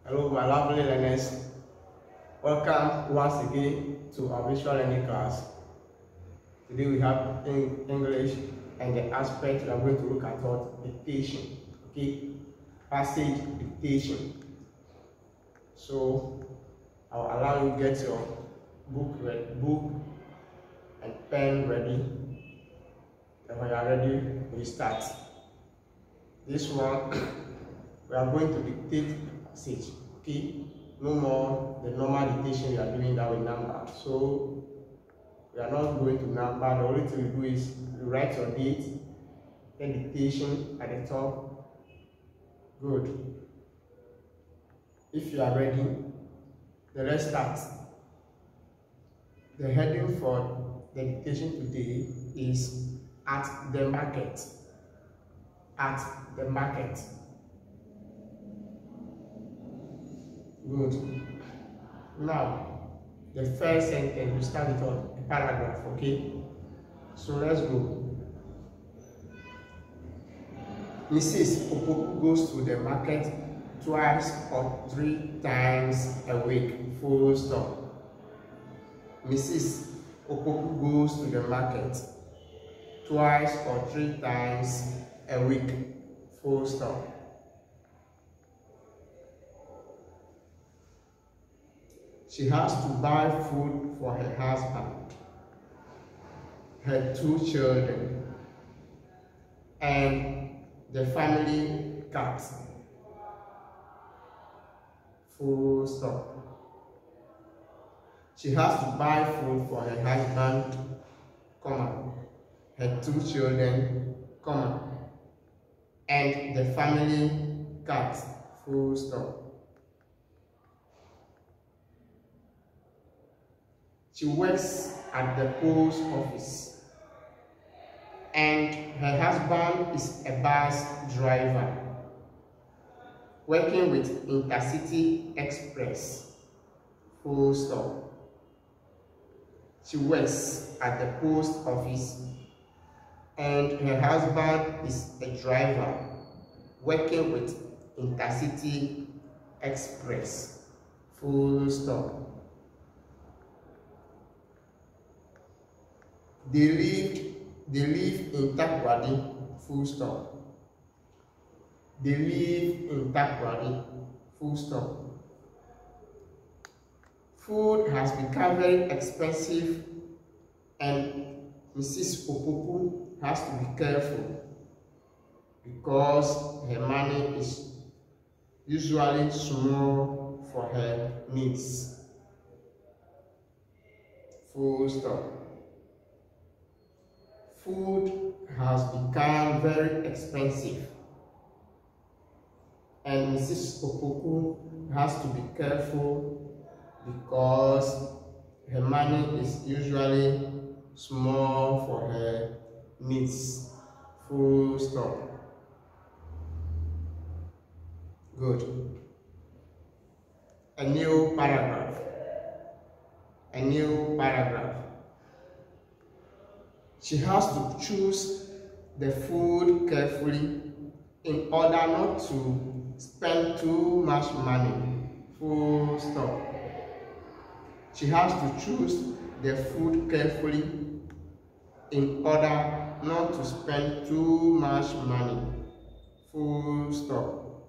Hello, my lovely learners. Welcome once again to our visual learning class. Today we have English, and the aspect we are going to look at what dictation. Okay, passage dictation. So I'll allow you to get your book and pen ready. And when you are ready, we start. This one we are going to dictate passage. Okay, no more the normal dictation we are doing that with number. So we are not going to number. The only thing we do is you write your date, then dictation at the top. Good. If you are ready, then let's start. The heading for the dictation today is at the market. At the market. Good. Now, the first sentence, we start with a paragraph, okay? So let's go. Mrs. Opoku goes to the market twice or 3 times a week, full stop. Mrs. Opoku goes to the market twice or 3 times a week, full stop. She has to buy food for her husband, her 2 children, and the family cat. Full stop. She has to buy food for her husband, comma, her 2 children, comma, and the family cat. Full stop. She works at the post office, and her husband is a bus driver working with Intercity Express. Full stop. She works at the post office, and her husband is a driver working with Intercity Express. Full stop. They live in Takoradi. Full stop. They live in Takoradi. Full stop. Food has become very expensive, and Mrs. Opoku has to be careful because her money is usually small for her needs. Full stop. Food has become very expensive, and Mrs. Opoku has to be careful because her money is usually small for her needs. Full stop. Good. A new paragraph. A new paragraph. She has to choose the food carefully in order not to spend too much money. Full stop. She has to choose the food carefully in order not to spend too much money. Full stop.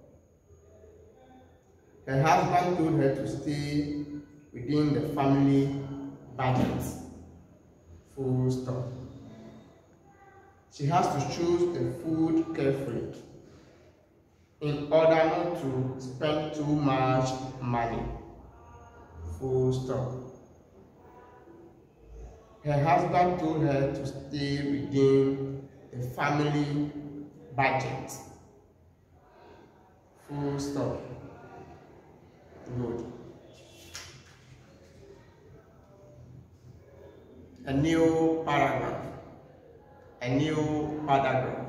Her husband told her to stay within the family budget. Full stop. She has to choose the food carefully in order not to spend too much money. Full stop. Her husband told her to stay within the family budget. Full stop. Good. A new paragraph. A new paragraph.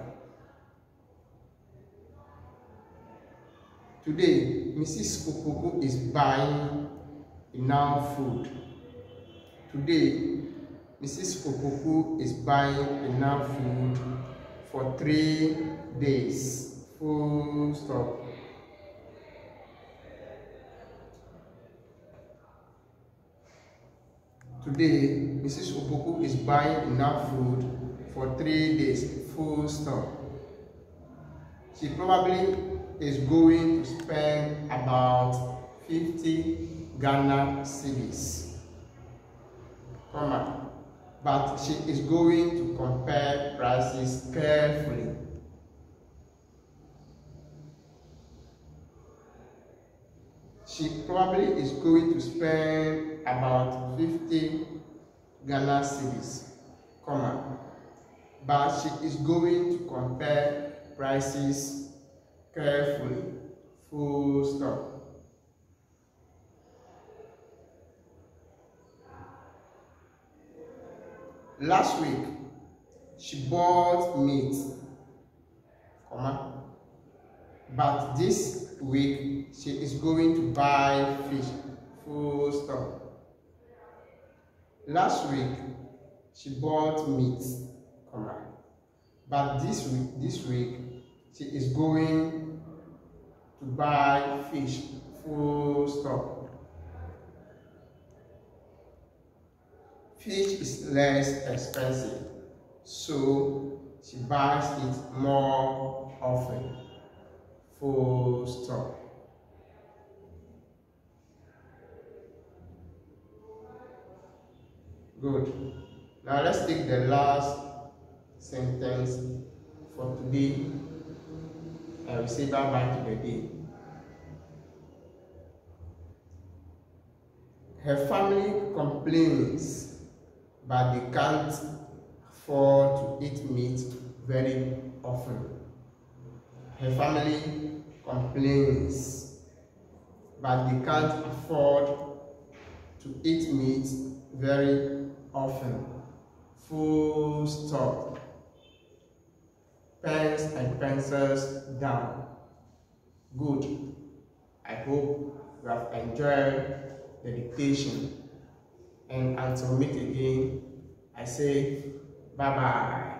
Today, Mrs. Opoku is buying enough food. Today, Mrs. Opoku is buying enough food for 3 days. Full stop. Today, Mrs. Opoku is buying enough food for 3 days, full stop. She probably is going to spend about 50 Ghana cedis, but she is going to compare prices carefully. She probably is going to spend about 50 Ghana cedis, but she is going to compare prices carefully, full stop. Last week, she bought meat, but this week she is going to buy fish, full stop. Last week, she bought meat, but this week she is going to buy fish, full stop. Fish is less expensive, so she buys it more often, full stop. Good. Now let's take the last sentence for today and we say bye-bye to the day. Her family complains, but they can't afford to eat meat very often. Her family complains, but they can't afford to eat meat very often. Full stop. Pens and pencils down. Good. I hope you have enjoyed the dictation. And until we meet again, I say bye-bye.